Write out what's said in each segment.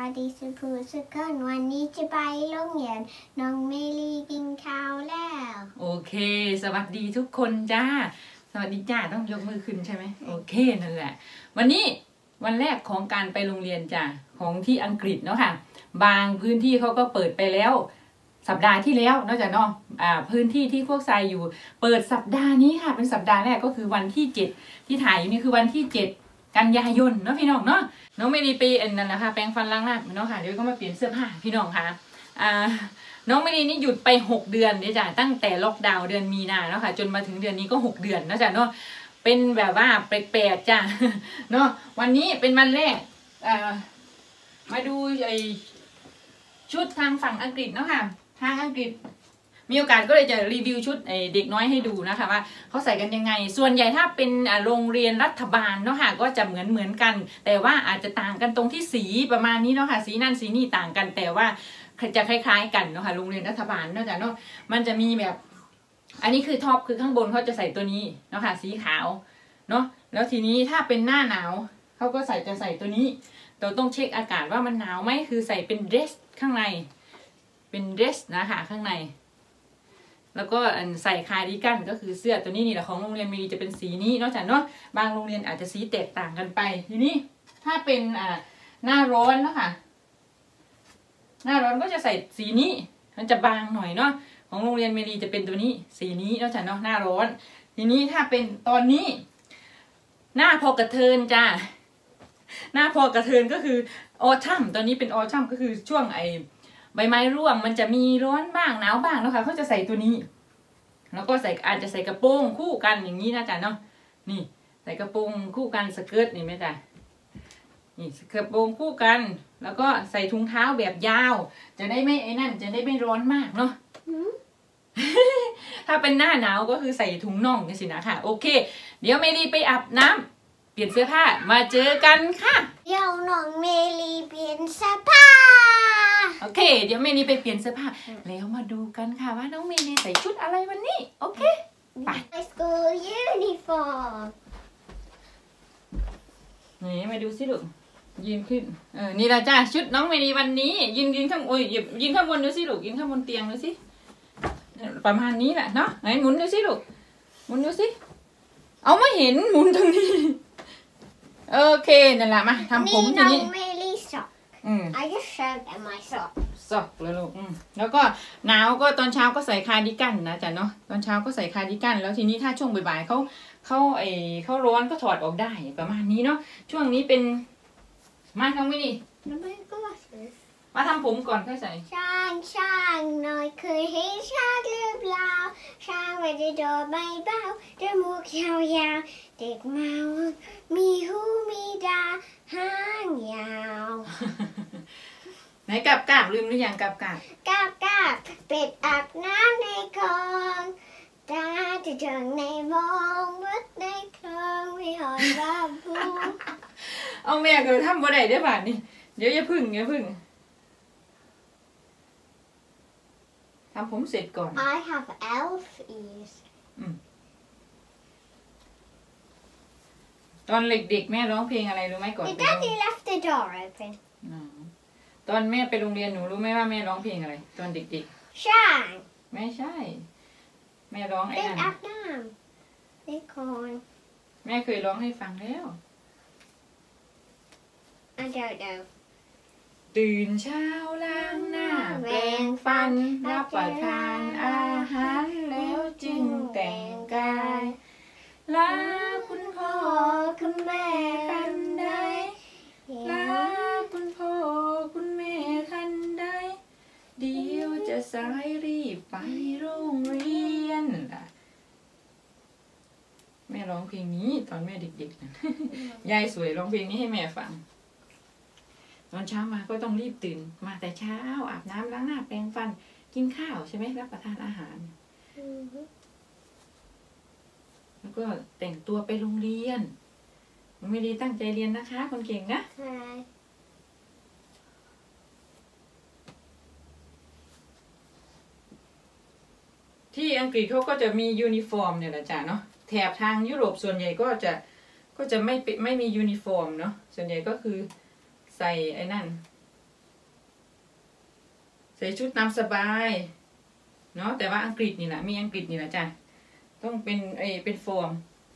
สดีสุภูสุขนวันนี้จะไปโรงเรียนน้องเมลีกินข้าวแล้วโอเคสวัสดีทุกคนจ้าสวัสดีจ้าต้องยกมือขึ้นใช่ไหมโอเคนั่นแหละวันนี้วันแรกของการไปโรงเรียนจ้าของที่อังกฤษเนาะค่ะบางพื้นที่เขาก็เปิดไปแล้วสัปดาห์ที่แล้วนอกจากเนาะพื้นที่ที่พวกทรายอยู่เปิดสัปดาห์นี้ค่ะเป็นสัปดาห์แรกก็คือวันที่7ที่ถ่ายอยู่นี่คือวันที่7กันยายนเนาะพี่น้องเนาะน้องไม่ได้ไปนั่นแหละค่ะแปรงฟันล้างหน้าเนาะค่ะเดี๋ยวก็มาเปลี่ยนเสื้อผ้าพี่น้องค่ะน้องไม่ได้นี่หยุดไป6 เดือนเนี่ยจ้ะตั้งแต่ล็อกดาวน์เดือนมีนาแล้วค่ะจนมาถึงเดือนนี้ก็6 เดือนนะจ๊ะเนาะเป็นแบบว่าแปลกๆจ้ะเนาะวันนี้เป็นวันแรกมาดูไอชุดทางฝั่งอังกฤษเนาะค่ะทางอังกฤษมีโอกาสก็เลยจะรีวิวชุดเด็กน้อยให้ดูนะคะว่าเขาใส่กันยังไงส่วนใหญ่ถ้าเป็นโรงเรียนรัฐบาลเนาะค่ะก็จะเหมือนกันแต่ว่าอาจจะต่างกันตรงที่สีประมาณนี้เนาะค่ะสีนั่นสีนี่ต่างกันแต่ว่าจะคล้ายๆกันเนาะค่ะโรงเรียนรัฐบาลเนาะจ้ะเนาะมันจะมีแบบอันนี้คือท็อปคือข้างบนเขาจะใส่ตัวนี้เนาะค่ะสีขาวเนาะแล้วทีนี้ถ้าเป็นหน้าหนาวเขาก็จะใส่ตัวนี้เราต้องเช็คอากาศว่ามันหนาวไหมคือใส่เป็นเดรสข้างในเป็นเดรสนะคะข้างในแล้วก็ใส่คาร์ดิกันก็คือเสื้อตัวนี้นี่แหละของโรงเรียนมีจะเป็นสีนี้เนาะจ้ะเนาะบางโรงเรียนอาจจะสีแตกต่างกันไปทีนี้ถ้าเป็นหน้าร้อนเนาะค่ะหน้าร้อนก็จะใส่สีนี้มันจะบางหน่อยเนาะของโรงเรียนเมรีจะเป็นตัวนี้สีนี้เนาะจ้ะเนาะหน้าร้อนทีนี้ถ้าเป็นตอนนี้หน้าพอกระเทินจ้าหน้าพอกระเทินก็คือออทัมตอนนี้เป็นออทัมก็คือช่วงใบไม้ร่วงมันจะมีร้อนบ้างหนาวบ้างแล้วค่ะเขาจะใส่ตัวนี้แล้วก็อาจจะใส่กระโปรงคู่กันอย่างนี้นะจ๊ะเนาะนี่ใส่กระโปรงคู่กันสเกิร์ตนี่ไหมจ๊ะนี่กระโปรงคู่กันแล้วก็ใส่ถุงเท้าแบบยาวจะได้ไม่นั่นจะได้ไม่ร้อนมากเนาะ ถ้าเป็นหน้าหนาวก็คือใส่ถุงน่องกันสินะค่ะโอเคเดี๋ยวเมลีไปอาบน้ำเปลี่ยนเสื้อผ้ามาเจอกันค่ะเดี๋ยวน้องเมลีเปลี่ยนเสื้อผ้าโอเคเดี๋ยวเมลีไปเปลี่ยนเสื้อผ้าแล้วมาดูกันค่ะว่าน้องเมลีใส่ชุดอะไรวันนี้โอเคไป My school uniform นี่มาดูสิลูกยืนขึ้นนี่ละจ้าชุดน้องเมลีวันนี้ยืนข้างโอ้ยยืนข้างบนดูสิลูกยืนข้างบนเตียงดูสิประมาณนี้แหละเนาะไหนหมุนดูสิลูกหมุนดูสิเอาไม่เห็นหมุนตรงนี้โอเคนั่นแหละมาทำผมทีนี้เมลี่ซ็อกI just showed them my sock ซอกเลยลูกแล้วก็หนาวก็ตอนเช้าก็ใส่คาร์ดิกันนะจ๊ะเนาะตอนเช้าก็ใส่คาร์ดิกันแล้วทีนี้ถ้าช่วงบ่ายๆเขาร้อนก็ถอดออกได้ประมาณนี้เนาะช่วงนี้เป็นมาทำไม่ดีมาทำผมก่อนค่อยใส่ช่างหน่อยเคยเห็นช้างหรือเปล่าช้างไม่ได้โดดไม่เบาจมูกยาวๆเด็กเมามีหูมีตาหางยาวไหนกาบลืมหรือยังกาบเป็ดอาบน้ำในคลองตาจะจังในมองวัดในคลองไม่หอยบ้าบูเอาแม่ก็ทำบ่ได้ได้ป่ะนี่เดี๋ยวอย่าพึ่งทำผมเสร็จก่อน I have elf ears ตอนเด็กๆแม่ร้องเพลงอะไรรู้ไหมก่อน Daddy left the door open ตอนแม่ไปโรงเรียนหนูรู้ไหมว่าแม่ร้องเพลงอะไรตอนเด็กๆช่างไม่ใช่แม่ร้องไอ้นั่นอาบน้ำในคลองแม่เคยร้องให้ฟังแล้ว I don't know ตื่นเช้าล้างหน้าแปรงฟันรับประทานอาหารแล้วจึงแต่งกายลาคุณพ่อคุณแม่คันใดลาคุณพ่อคุณแม่คันใดเดี๋ยวจะสายรีบไปโรงเรียนแม่ร้องเพลงนี้ตอนแม่เด็กๆนะยายสวยร้องเพลงนี้ให้แม่ฟังตอนเช้ามาก็ต้องรีบตื่นมาแต่เช้าอาบน้ำล้างหน้าแปรงฟันกินข้าวใช่ไหมรับประทานอาหารแล้วก็แต่งตัวไปโรงเรียนมันไม่ได้ตั้งใจเรียนนะคะคนเก่งนะที่อังกฤษเขาก็จะมียูนิฟอร์มเนี่ยแหละจ้ะเนาะแถบทางยุโรปส่วนใหญ่ก็จะไม่มียูนิฟอร์มเนาะส่วนใหญ่ก็คือใส่ไอ้นั่นใส่ชุดตามสบายเนาะแต่ว่าอังกฤษนี่แหละมีอังกฤษนี่แหละจ้ะต้องเป็นฟอร์ม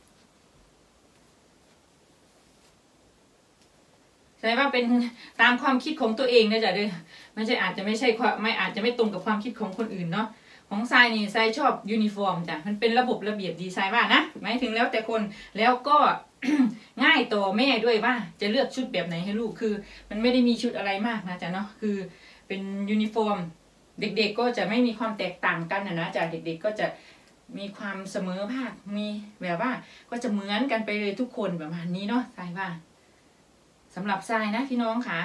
ใช่ว่าเป็นตามความคิดของตัวเองนะจ๊ะเด้อไม่ใช่อาจจะไม่ตรงกับความคิดของคนอื่นเนาะของทรายนี่ทรายชอบยูนิฟอร์มจ้ะมันเป็นระบบระเบียบดีไซน์ว่านะหมายถึงแล้วแต่คนแล้วก็ ง่ายต่อแม่ด้วยว่าจะเลือกชุดแบบไหนให้ลูกคือมันไม่ได้มีชุดอะไรมากนะจ๊ะเนาะคือเป็นยูนิฟอร์มเด็กๆก็จะไม่มีความแตกต่างกันนะจ๊ะเด็กๆก็จะมีความเสมอภาคมีแบบว่าก็จะเหมือนกันไปเลยทุกคนประมาณนี้เนาะทรายว่าสำหรับทรายนะพี่น้องค่ะ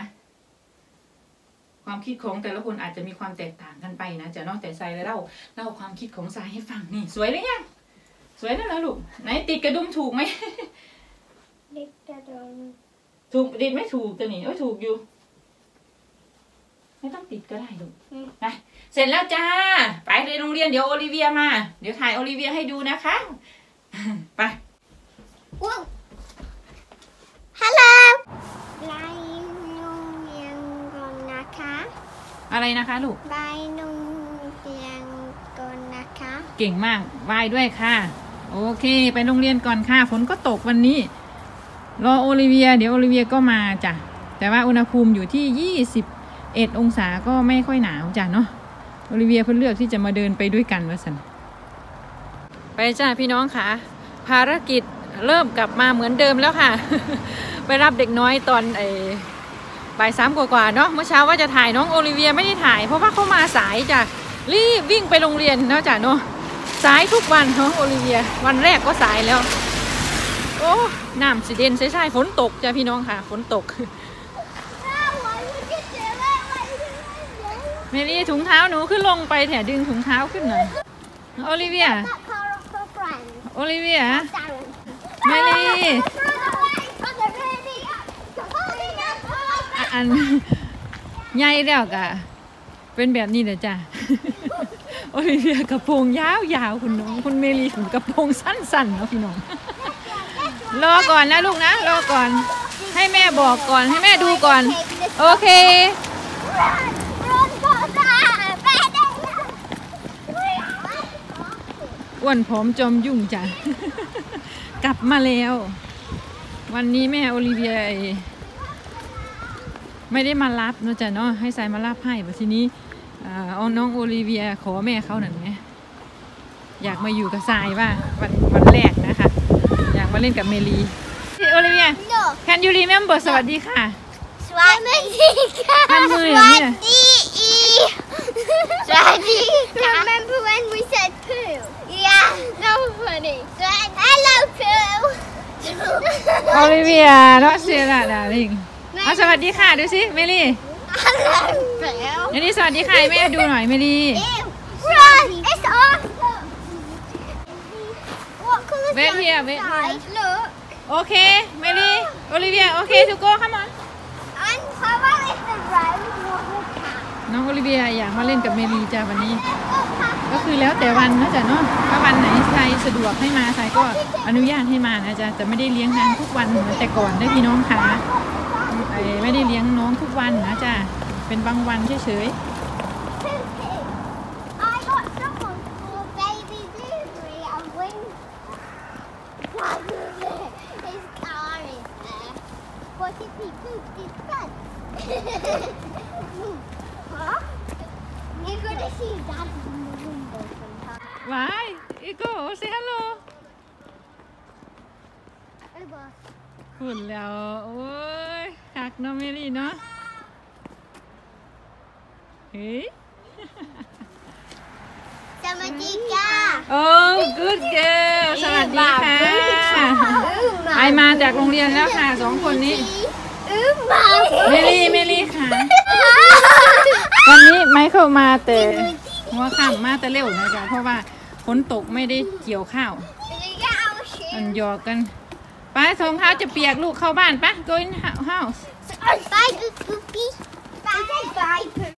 ความคิดของแต่ละคนอาจจะมีความแตกต่างกันไปนะจ๊ะเนาะแต่ทรายเล่าความคิดของทรายให้ฟังนี่สวยหรือยังสวยแล้วเหรอลูกไหนติดกระดุมถูกไหมติดกระดุมถูกติดไม่ถูกตัวนี้ถูกอยู่ไม่ต้องติดก็ได้ลูกนะเสร็จแล้วจ้าไปเลยโรงเรียนเดี๋ยวโอลิเวียมาเดี๋ยวถ่ายโอลิเวียให้ดูนะคะไปฮัลโหลไปโรงเรียนก่อนนะคะอะไรนะคะลูกไปโรงเรียนก่อนนะคะเก่งมากไหว้ด้วยค่ะโอเคไปโรงเรียนก่อนค่ะฝนก็ตกวันนี้รอโอลิเวียเดี๋ยวโอลิเวียก็มาจ้ะแต่ว่าอุณหภูมิอยู่ที่21 องศาก็ไม่ค่อยหนาวจ้ะเนาะโอลิเวียเพิ่งเลือกที่จะมาเดินไปด้วยกันว่าสันไปจ้าพี่น้องค่ะภารกิจเริ่มกลับมาเหมือนเดิมแล้วค่ะ ไปรับเด็กน้อยตอนบ่าย3กว่าเนาะเมื่อเช้าว่าจะถ่ายน้องโอลิเวียไม่ได้ถ่ายเพราะว่าเขามาสายจ้ะรีบวิ่งไปโรงเรียนเนาะจ้ะเนาะสายทุกวันน้องโอลิเวียวันแรกก็สายแล้วโอ้น้ำสิเด่นใช่ฝนตกจ้ะพี่น้องค่ะฝนตกเมลี่ถุงเท้าหนูขึ้นลงไปแถดึงถุงเท้าขึ้นหน่อยโอลิเวียโอลิเวียเมลี่อันใหญ่แล้วกะเป็นแบบนี้เลยจ้ะโอลิเวียกระโปรงยาวคุณน้องคุณเมลี่กระโปรงสั้นๆเนาะพี่น้องรอก่อนนะลูกนะรอก่อนให้แม่บอกก่อนให้แม่ดูก่อนโอเคอ้วนผอมจอมยุ่งจ้ะกลับมาแล้ววันนี้แม่โอลิเวียไม่ได้มารับเนาะจ้ะเนาะให้ทรายมารับให้แต่ทีนี้เอาน้องโอลิเวียขอแม่เขาหน่อยไหมอยากมาอยู่กับทรายว่าวันแรกนะคะอยากมาเล่นกับเมลีโอลิเวีย Can you remember สวัสดีค่ะสวัสดีค่ะทำมืออย่างนี้สวัสดีค่ะ Remember when we said poo? Yeah, that was funny. Hello poo. โอลิเวียเนาะเสียละดาริ่งเอาสวัสดีค่ะดูสิเมลี่เดี๋ยวนี้สวัสดีค่ะแม่ดูหน่อยเมลี่ Run, it's awesome. What colour is Wait here, wait here. Look. โอเคเมลี่โอลิเวียโอเคทูโก้come on And how about if the road was a cat? น้องโอลิเวียอยากมาเล่นกับเมลี่จ้าวันนี้ก็คือแล้วแต่วันนะจ๊ะเนาะถ้าวันไหนทรายสะดวกให้มาทรายก็อนุญาตให้มานะจ๊ะแต่ไม่ได้เลี้ยงนางทุกวันเหมือนแต่ก่อนได้พี่น้องค่ะไม่ได้เลี้ยงน้องทุกวันนะจ๊ะเป็นบางวันเฉยๆว้ายอีโก้เซฮัลโหลหุ่นแล้วโอ้ยคักเนาะเมลี่เนาะเฮ้ยสวัสดีค่ะโอ้ good girl สวัสดีค่ะไอมาจากโรงเรียนแล้วค่ะ2 คนนี้เมลี่ค่ะวันนี้ไมเคิลมาแต่หัวค่ำมาแต่เร็วนะจ๊ะเพราะว่าฝนตกไม่ได้เกี่ยวข้าวมันหยอกกันไปรองเท้าจะเปียกลูกเข้าบ้านปะ go in house Bye, Poopy. Bye.